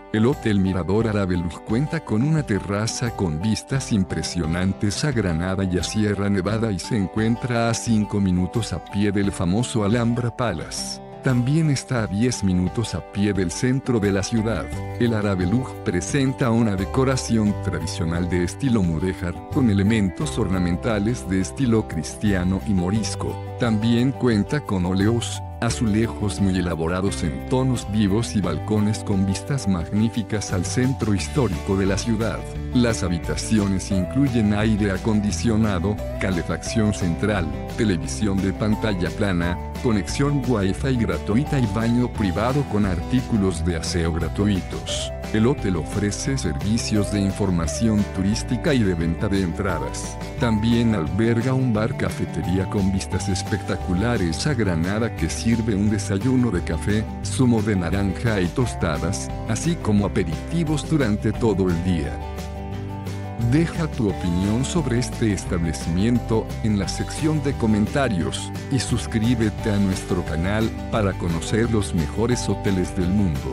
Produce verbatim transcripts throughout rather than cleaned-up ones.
El Hotel Mirador Arabeluj cuenta con una terraza con vistas impresionantes a Granada y a Sierra Nevada y se encuentra a cinco minutos a pie del famoso Alhambra Palace. También está a diez minutos a pie del centro de la ciudad. El Arabeluj presenta una decoración tradicional de estilo mudéjar, con elementos ornamentales de estilo cristiano y morisco. También cuenta con óleos, azulejos muy elaborados en tonos vivos y balcones con vistas magníficas al centro histórico de la ciudad. Las habitaciones incluyen aire acondicionado, calefacción central, televisión de pantalla plana, conexión Wi-Fi gratuita y baño privado con artículos de aseo gratuitos. El hotel ofrece servicios de información turística y de venta de entradas. También alberga un bar-cafetería con vistas espectaculares a Granada que sirve un desayuno de café, zumo de naranja y tostadas, así como aperitivos durante todo el día. Deja tu opinión sobre este establecimiento en la sección de comentarios y suscríbete a nuestro canal para conocer los mejores hoteles del mundo.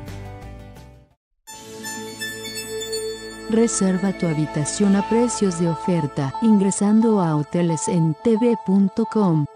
Reserva tu habitación a precios de oferta ingresando a hoteles en t v punto com.